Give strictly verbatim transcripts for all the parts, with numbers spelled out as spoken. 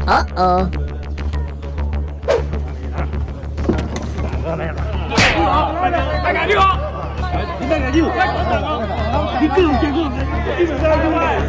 Uh oh. 大家你好，你大家你好，你各种结构，基本上都来。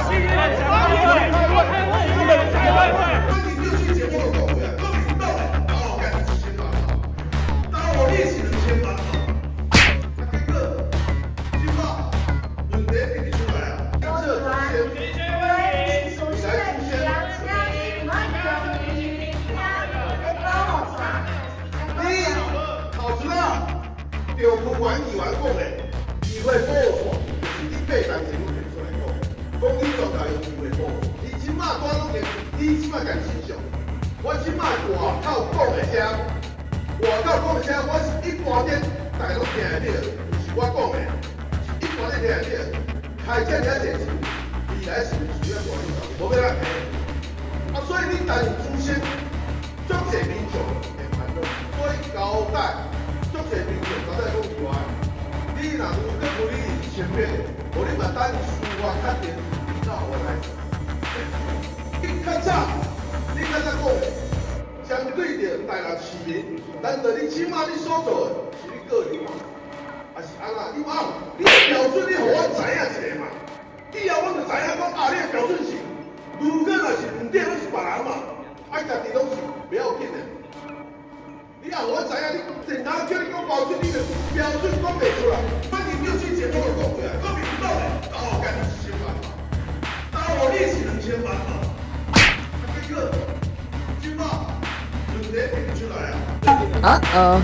有不管议员讲的，议会补偿是你八单钱提出来讲，讲你状态有议会补偿，你即马单拢连，你即马家己想象，我即马外口讲的声，外口讲的声，我是一般点大家拢听得到，不是我讲的，是一般点听得到。开这遐侪钱，未来是需要大众投，无要咱赔。啊，所以你担任主席，足侪民众会烦恼，所以交代。 足侪民众交代讲以外，你若有搁不理前面，无你嘛等司法确定，你到我来。你较早，你较早讲，相对着台南市民，难道你起码你所做的是你个人嘛？还是安那？你冇，你的标准你互我知影一下嘛？以后我就知影讲啊，你的标准是，如果若是唔对，我是别人嘛，爱家己拢是不要紧的。 你啊，我知影你正当叫你讲标准，你的标准讲袂出来。反正六千节目就讲过来，讲明不到嘞，到我家己一千万嘛，到我你是两千万嘛。啊，结果今麦问题提出来啊。 Uh oh.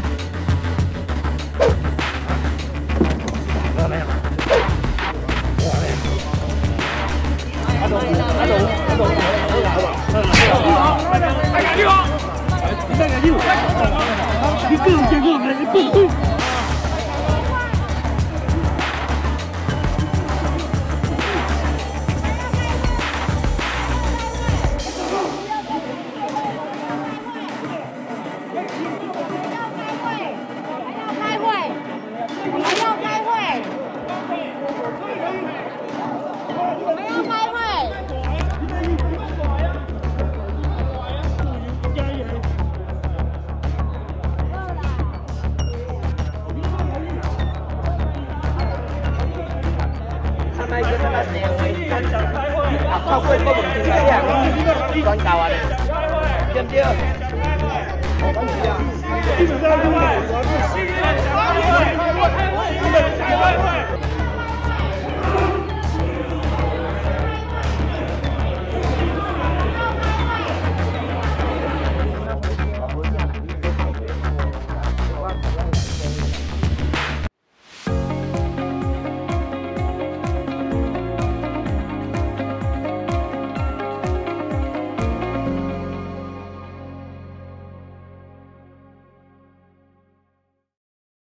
阿董，阿董，阿董，你好，大家你好。 你大家你好，你各种结构，你不会。 开会，还要开会，我们要开会。 nay cái nó đèo này không quên có một chuyện này nha con cầu à xem chưa 基本上都来。